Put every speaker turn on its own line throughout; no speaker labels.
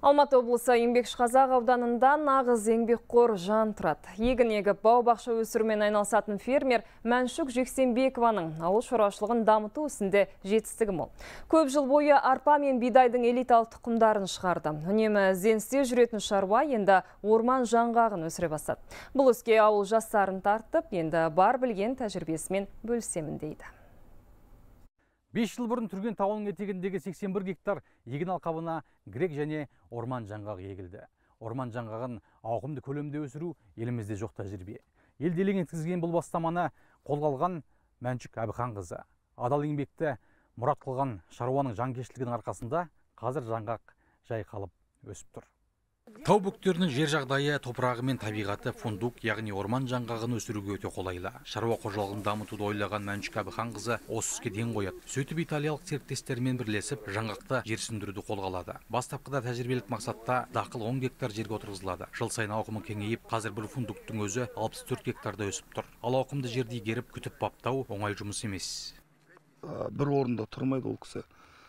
Алматы облысы Еңбекшіқазақ ауданында нағыз еңбекқор жан тұрады. Егін егіп бау-бақша өсірумен айналысатын фермер Мәншүк Жексенбекованың ауыл шаруашылығын дамыту ісінде жетістігі мол. Көп жыл бойы арпа мен бидайдың элиталық тұқымдарын шығарды. Үнемі ізденісте жүретін шаруа енді орман жаңғағын өсіре бастады. Бұл іске ауыл жастарын тартып, енді бар білген тәжірибесімен бөлісемін дейді.
5 жыл бұрын Түрген тауының етегіндегі 81 гектар егін алқабына грек және орман жаңғағы егілді. Орман жаңғағын ауқымды көлемде өсіру елімізде жоқ тәжірибе. Ел делең еткізген бұл бастаманы қолға алған Мәншүк Әбіханқызы. Адал еңбекті мұрат қылған шаруаның жанкештілігінің арқасында қазір жаңғақ жайқалып өсіп тұр. Тау бөктерінің жер жағдайы, топырағы мен табиғаты фундук, яғни орман жаңғағын өсіруге өте қолайлы. Шаруа қожалығын дамытуды ойлаған Мәншүк Әбіханқызы осы іске ден қояды. Сөйтіп италиялық серіктестермен бірлесіп жаңғақты жерсіндіруді қолға алады. Бастапқыда тәжірибелік мақсатта дақыл 10 гектар жерге отырғызылады. Жыл сайын ауқымы кеңейіп, қазір бір фундуктың өзі 64 гектарда өсіп тұр. Ал ауқымды жерді игеріп, күтіп баптау оңай жұмыс емес.
Бір орында тұрмайды ол кісі.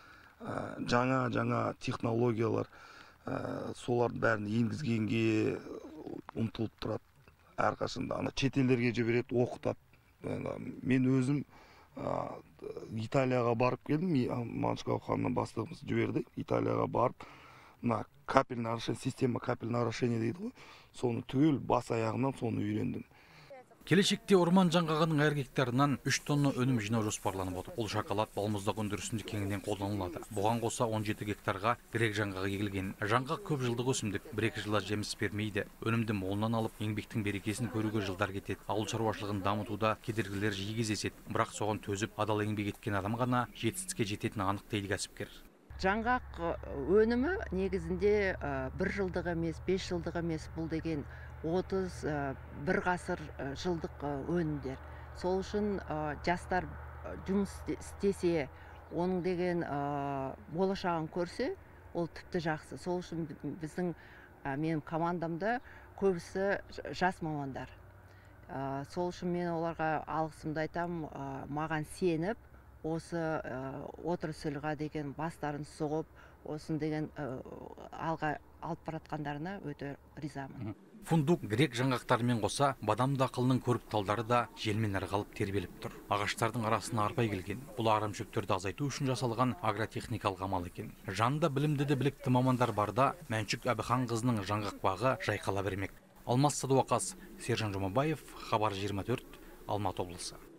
Жаңа технологиялар солардың бәрін енгізгенге ұмтылып тұрады. Әрқашында шетелдерге жібереді, оқытады. Мен өзім Италияға барып келдім. Мәншүк ханның бастығымыз жіберді. Италияға барып, капельное орошение, система капельное орошение дейді ғой. Соны түгел бас аяғынан соны үйрендім.
Келешекте орман жаңғағының әр гектарынан 3 тонна өнім жинау жоспарланып отыр. Ол шоколад, балмұздақ өндірісінде кеңінен қолданылады. Бұған қоса 17 гектарға грек жаңғағы егілген. Жаңғақ көп жылдық өсімдік, 1-2 жылда жеміс бермейді. Өнімді молынан алып, еңбектің берекесін көруге жылдар кетеді. Ауыл шаруашылығын дамытуда кедергілер жиі кездеседі. Бірақ соған төзіп, адал еңбек еткен адам ғана жетістікке жететіні анық дейді кәсіпкер.
Жаңғақ өнімі негізінде 1 жылдық емес, 5 жылдық емес, бұл деген 31 ғасыр жылдық өнімдер. Сол үшін жастар жұмыс істесе, оның деген болашағын көрсе, ол тіпті жақсы. Сол үшін біздің менің командамда көбісі жас мамандар. Сол үшін мен оларға алғысымды айтам, маған сеніп, осы отырысылға деген бастарын соғып, осын деген алға алып баратқандарына өте ризамын.
Фундук, грек жаңғақтарымен қоса, бадам дақылының көріп талдары да желмен ырғалып тербеліп тұр. Ағаштардың арасына арпа егілген. Бұл арамшөптерді азайту үшін жасалған агротехникалық амал екен. Жанында білімді де білікті мамандар барда, Мәншүк Әбіханқызының жаңғақ бағы жайқала бермек. Алмас Садуақас, Сержан Жұмабаев, Хабар 24, Алматы облысы.